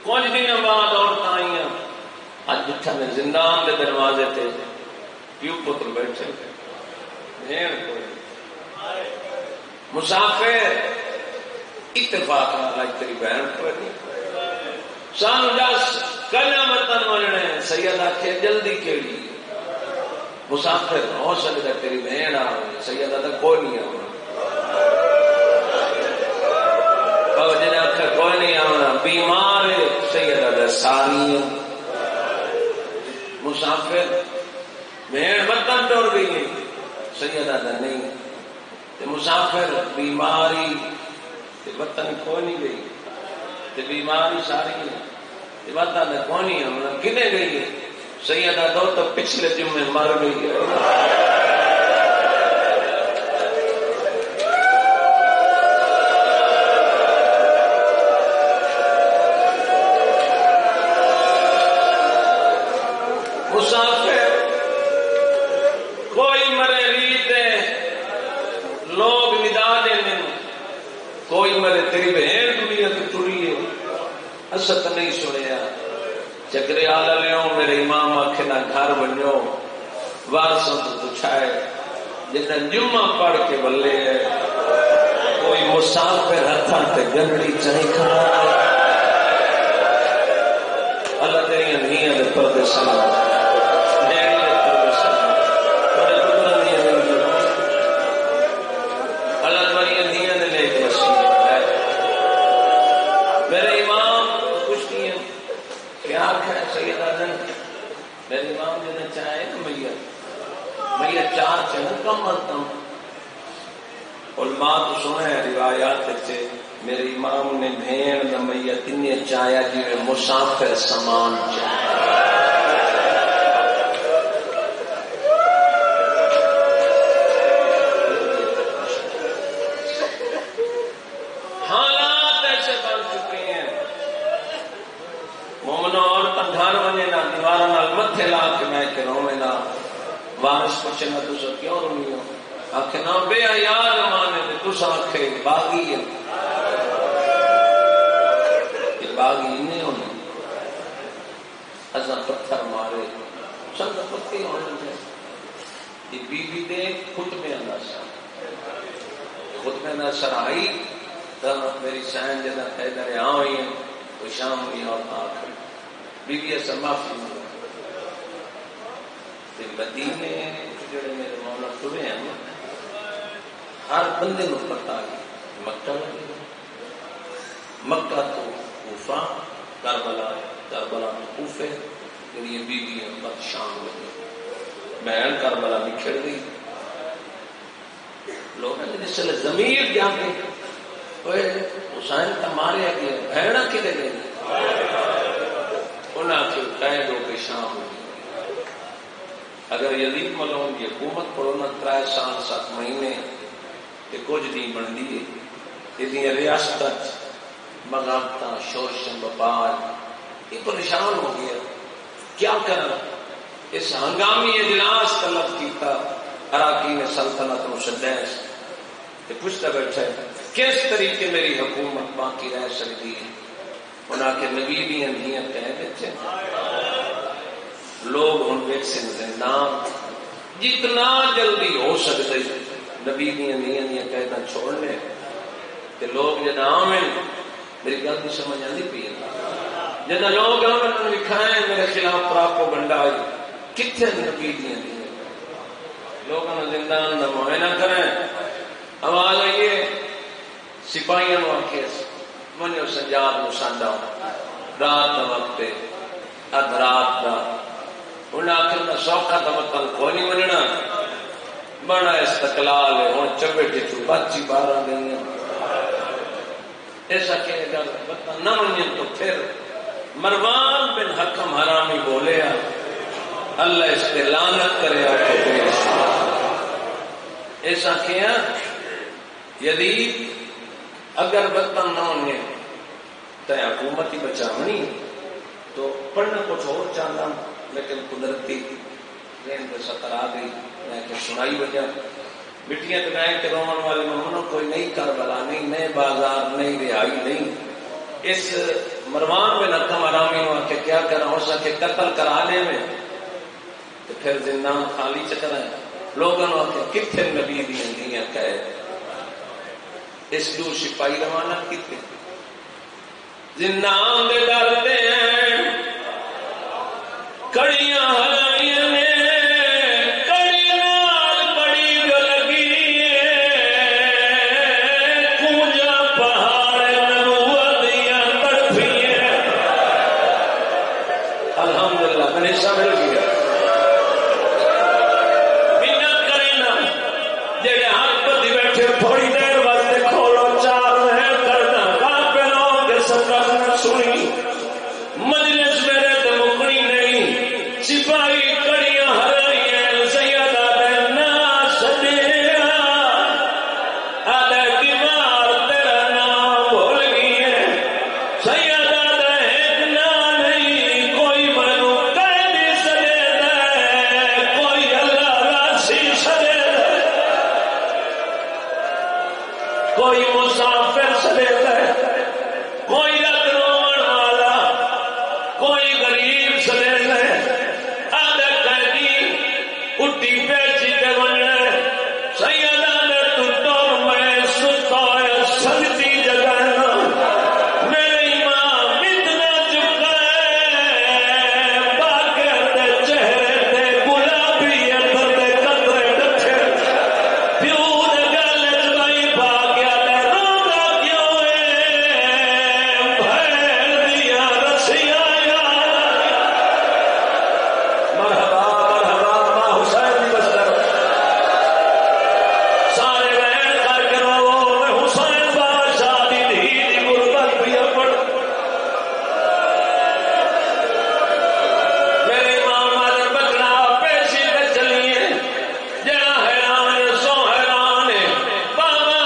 کچھ دن بعد عورتیں آئی، اج بٹھا نے زندان کے دروازے تے پیو پتر بیٹھے، بھیڑ کوئی مسافر اتفاق نال تیری بہن کوئی نہیں، سانو دس کنا وطن وننے، سید آکھے جلدی کیڑی، مسافر ہو سکتا تیری بہن آئے، سید آتا کوئی نہیں آنا، جنہیں آخر کوئی نہیں آنا، بیمار ہے، سید آتا ساری، مسافر بہن وطن ٹر گئی ہے، سید آتا نہیں، مسافر بیماری وطن کوئی نہیں گئی، بیماری ساری ہے، وطن کوئی نہیں آنا، کنے گئی ہے، سیدہ دو تو پچھلے جمعے مر گئی ہے۔ مسافر کوئی مرے ریتے لوگ ندا دیں، کوئی مرے تیری بہن دنیا کی ٹری ہے، اسد نہیں سنیا، چکرے آلہ لیوں میرے امام آکھنا گھر بنیو، وارثوں تو پوچھائے جتنا جمعہ پڑھ کے بلے ہے، کوئی مسافر ہتھاں تے گنڈی چاہی کھڑا ہے، اللہ تیری انہیاں دے پردے سلام، ڈیڑی دے پردے سلام، بڑے قدرت دی انہیاں، اللہ تیری انہیاں دے نیک وسیع ہے، میرے امام کچھ نہیں ہے، کیا ہے سید آدم میرے امام جنہیں چاہے نا میت چار چاہے کم از کم، علماء تو سنے ہیں روایات سے، میرے امام نے بھین یا میت انہیں چاہیا جی مسافر سامان چاہیا، حالات ایسے بن چکے ہیں، مومنوں عورتیں گھر بنے نہ دیواروں نال متھے لا کے میں کہ روے نہ، وارث پوچھے نہ تسا کیوں روئی ہو، آکھے نہ بے حیا زمانے تے تسا آکھے باغی ہے، کہ باغی نہیں ہونے، اساں پتھر مارے سب پتی ہونے تھے، یہ بی بی دے خطبے اندر خطبے اندر سرائی تو میری سین جنہ پیدر آن ہوئی ہیں تو شام ہوئی اور آخر بی بی ایسا معافی ہوئی مدینے جڑے میرے مولا ٹرے ہیں ہر بندے کو پتا ہے مکہ لگے مکہ تو کوفہ کربلا کربلا تو کوفے یہ بی ہیں بد شام لگے بہن کربلا بکھڑ گئی لوگ جس سے ضمیر جاتے حسین کا مارے گیا بہنا کدے گئے انہیں کے قید ہو کے شام ہو اگر یزید ملون کی حکومت پر انہیں 3 سال 7 مہینے کہ کچھ نہیں بن دیے یہ ریاست بغاوت شورش بپار یہ پریشان ہو گیا کیا کرنا اس ہنگامی اجلاس طلب کیتا اراکین سلطنت مسدس پوچھتا بیٹھا کس طریقے میری حکومت باقی رہ سکتی ہے انہاں کے نبی بھی انہیاں کہہ دیتے لوگ ان کے زندان جتنا جلدی ہو سکتے نبی بھی انہیاں کہنا چھوڑنے کہ لوگ جنا آمیں میری گل بھی سمجھ آتی پی جنا لوگ آمیں لکھائیں میرے خلاف پراپو گنڈا آئی کتنے نبی دیا لوگوں نے زندان کا معائنہ کریں آواز آئیے سپاہیوں کو آخر منو سجاد کو سانڈا رات کا وقت ادھ رات کا انہیں آخر میں سوکھا تو وطن کوئی نہیں مننا بڑا استقلال ہے ہوں چبے ٹچو بچی 12 گئی ایسا کہے گا وطن نہ منن تو پھر مروان بن حکم حرامی بولے اللہ اس پہ لعنت کرے ایسا کیا یزید اگر وطن نہ ہونے تو حکومت ہی بچاونی تو پڑھنا کچھ اور چاہتا لیکن قدرتی سطر آ گئی میں کہ سنائی وجہ مٹیاں تو گائیں کہ رومن والے ممنوں کوئی نئی کربلا نہیں نئے بازار نئی رہائی نہیں اس مروان بن حکم حرامی ہوا کہ کیا کرا ہو سکے قتل کرا لے میں تو پھر زندان خالی چکر ہے لوگوں نے آخیا کتنے نبی دیا دیا قید اس دور سپاہی روانہ کتنے زندان دے ڈرتے ہیں کڑیاں ہلائیاں نے کڑی نال کڑی جو لگی ہے کونجا پہاڑ نبوت دیا تڑپی ہے الحمدللہ گنیشہ مل گیا محنت کرنا جڑے ہاتھ پتی بیٹھے تھوڑی دیر واسطے کھولو چار محل کرنا کافی لوگ کے سبق نہ سنی مجلس میرے تو مکنی نہیں سپاہی کڑیاں ہرائیاں سیدہ دے نا سجیا آدھے بیمار تیرا نام بھول گئی ہے سیدہ دے ایک نا نہیں کوئی منو قیدی سجے دے کوئی اللہ راسی سجے دے کوئی مسافر سجے دے کوئی رت رومن والا کوئی غریب سجے دے آدھے قیدی اٹھی پیچی دے ونجے سیدہ نے تٹور میں ستا ہے سجدی جگہ میرے امام اتنا چکا ہے باقر دے چہرے دے گلابی اندر دے قطرے ڈٹھے پیو دے گلے چلائی بھاگیا دے رونا کیوں ہے بھیڑ دیا رسیاں یاد مرحبا مرحبا ماں حسین دی بستر سارے بہن کر کے رو میں حسین بادشاہ دی دھی دی غربت پیا پڑ میرے امام مادر بکڑا پیشی تے چلیے جڑا حیران ہے سو حیران ہے بابا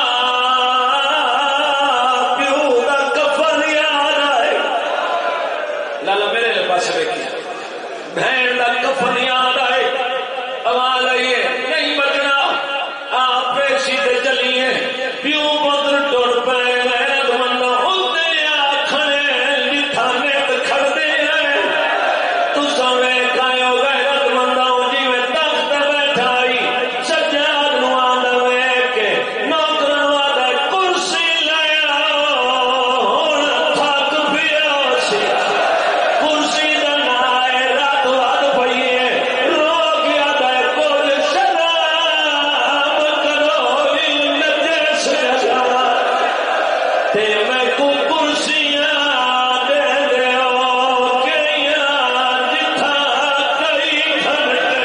پیو دا کفن یاد آئے لالا میرے پاس دیکھیے بہن دا کفن یاد آئے آواز آئیے نہیں بچنا آپ پیشی تے چلیے پیو پتر ٹر پے غیرت مند ہوتے آکھنے لٹھانے تے کھڑتے ہیں تو سوے کایو غیرت مند جی میں تخت بیٹھائی سجاد نو آندا وے کہ نوکرن والا کرسی لے آؤ ہن تھک پیا سی کرسی دا نائے رات واد پئیے رو گیا دے کول شراب کرو نچے سجا تے میں کو کرسیاں دے دیو کیاں جتھا کئی گھنٹے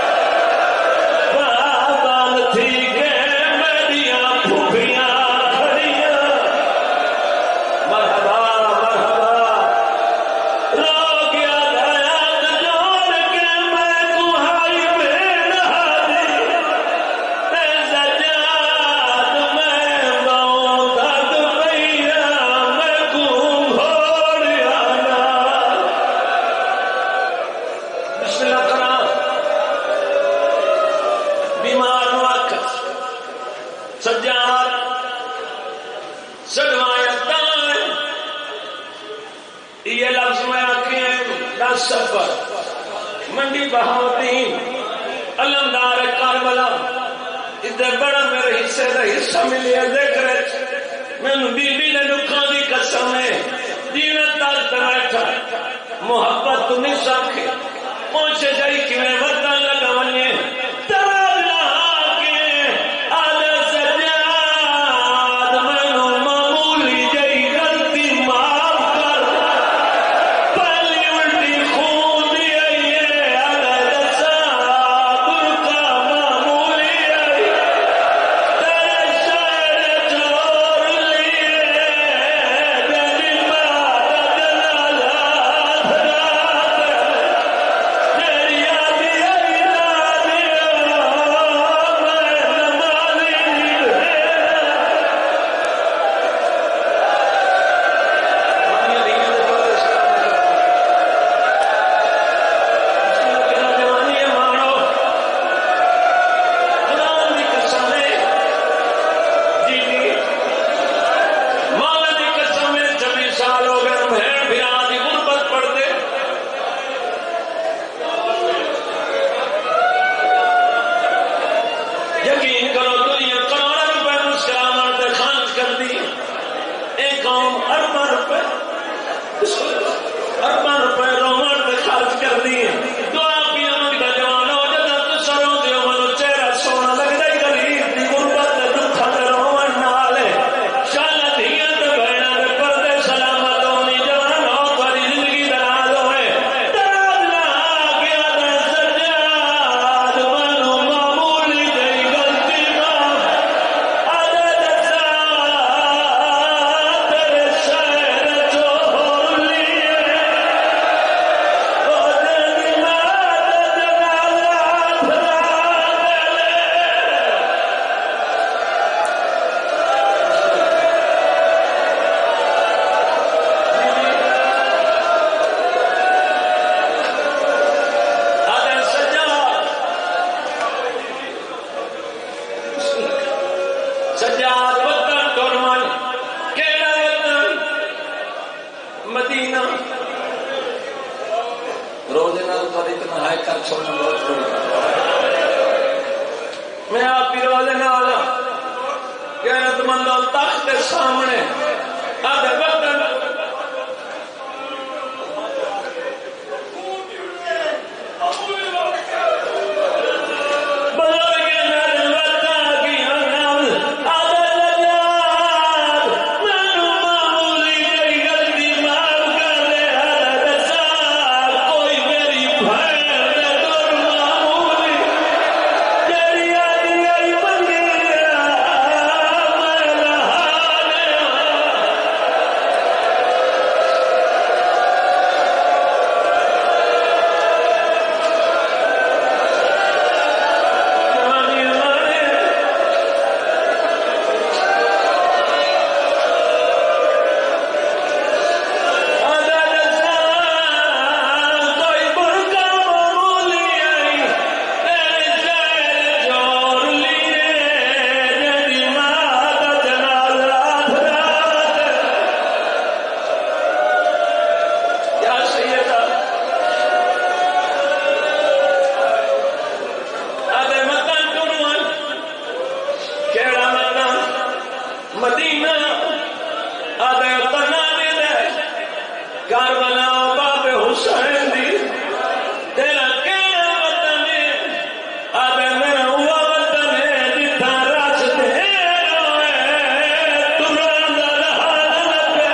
بابال تھی کہ میریاں پھوپھیاں کھڑیاں مرحبا مرحبا رو گیا دیات جوڑ کے میں تمہاری بین ہادی اے سجاد میں باؤں درد پیا میں کو گھوڑیا نا بسم اللہ کرا بیمار نو آکھ سجاد سدوائے تائیں یہ لفظ میں آکھیں دس سفر منڈی بہاؤدین علمدار کربلا ادھر بڑا میرے حصے کا حصہ ملے ذکر مینو بی بی نے دکھاں دی قسم ہے جیویں تک بیٹھا محبت تو نہیں سکھے پہنچے جائی کیویں وطن لگا ونجے تراب لہا کے آلے سجاد مینو معمولی جئی غلطی معاف کر پہلی الٹی خون دی آئی ہے آلے دسا برکا معمولی آئی تیرے شہر چور لیے جنی مات جلالات رات تیری آدھی ارباں روپے رومن تے خرچ کر دی دعا پیا منگتا جوان ہو جاتا تو سروں دے منو چہرہ سونا لگتا ہی غریب دی غربت تے دکھاں تے رومن نال شالا دھیاں تے بہناں دے پردے سلامت ہونی جوان ہو تھوڑی زندگی دراز ہوئے دراز نہ گیا تے سجاد منو معمولی جئی غلطی معاف آدھے دسا تیرے شہر چو لیے سجاد وطن ٹورمن کیڑا وطن مدینہ روزے نال تو اتنا ہائے کر چھوڑنا بہت بڑی میں آپ کی روزے نال غیرت مندوں تخت کے سامنے آدھے وطن مدینہ آدھے تنانے دے کربلا باب حسین دی تیرا کیڑا وطن ہے آدھے میرا ہوا وطن ہے جتھا رچ دے روئے تران دا رہا لگے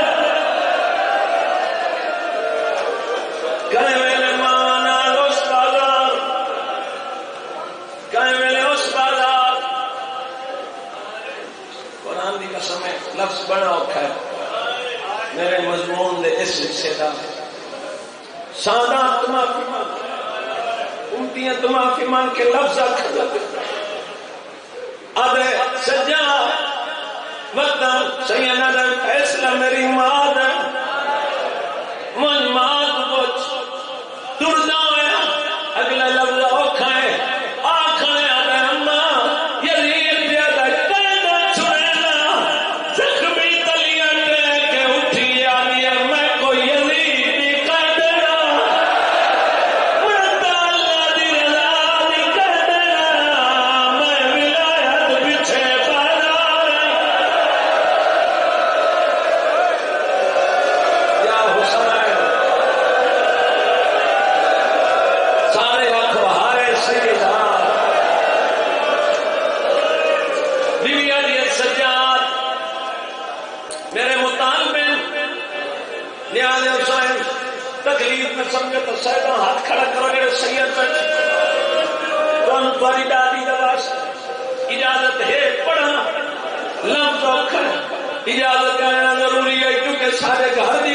کہیں ویلے ماں نال اس بازار کہیں ویلے اس بازار قرآن دی قسم ہے لفظ بڑا اوکھا ہے میرے مضمون دے اس حصے دا سادات معافی مان امتیاں تو معافی مان کے لفظ آکھا آدھے سجا وطن سیدنا دا فیصلہ میری ماں دا من ماں تو بچ دردہ ہویا اگلا لفظ اوکھا ہے آکھا ہے آدھے اماں یزید دیا دا تکلیف میں سمجھو تو سیدہ ہاتھ کھڑا کرو میرے سید پر کون تاری دادی دواس اجازت ہے پڑھا لفظ اوکھا اجازت کرنا ضروری ہے کیونکہ سارے گھر دی